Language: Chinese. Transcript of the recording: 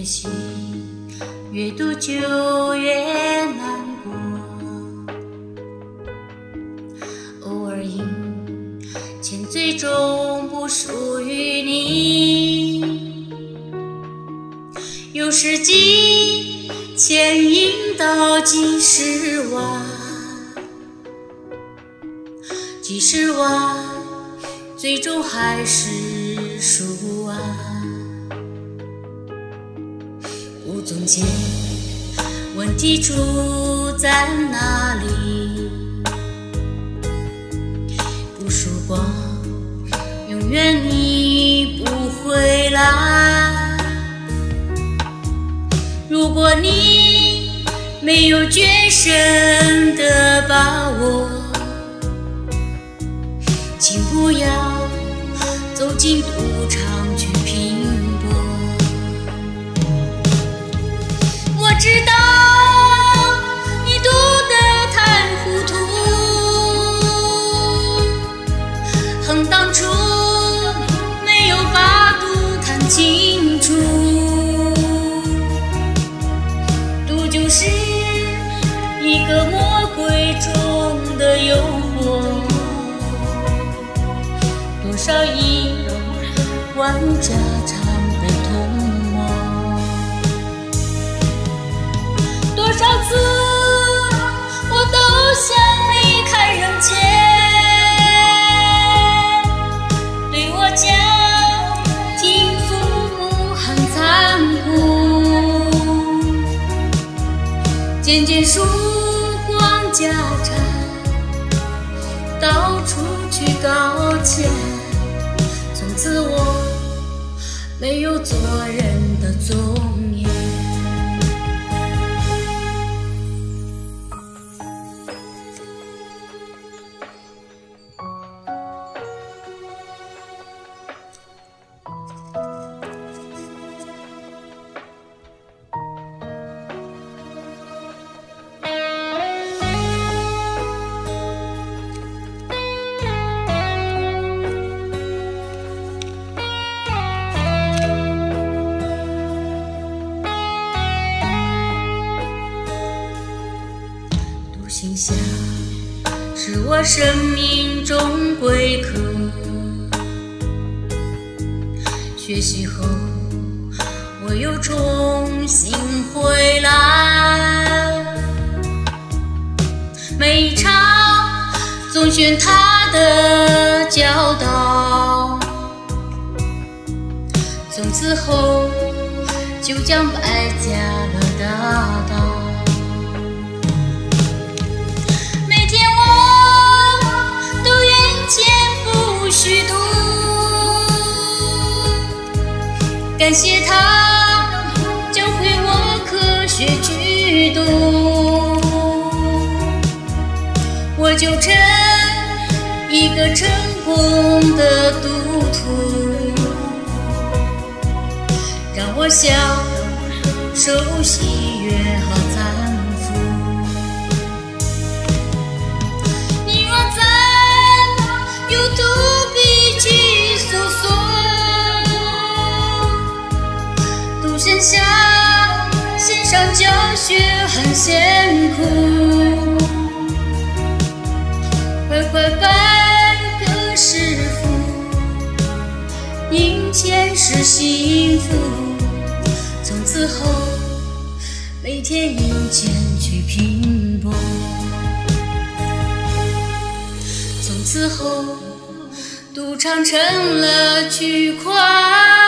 学习，越读就越难过。偶尔赢，钱最终不属于你。有时几千赢到几十万，几十万最终还是输完。不总结，问题出在哪里？不输光，永远你不回来。如果你没有决胜的把握，请不要走进赌场去拼搏。我知道你赌得太糊涂，恨当初没有把赌看清楚。赌就是一个魔鬼中的诱惑，多少亿万家常被吞没，多少次我都想离开人间，对我家庭父母很残酷，渐渐输光家产，到处去搞钱。从此我没有做人的尊严。心下是我生命中贵客，学习后我又重新回来，每一场总选他的教导，从此后就将败家乐打倒。感谢他教会我科学去读，我就成一个成功的赌徒，让我享受喜悦和财富。你若在 YouTube 去搜索线下线上教学很辛苦，快快拜个师傅，赢钱是幸福。从此后每天赢钱去拼搏，从此后赌场成了区块。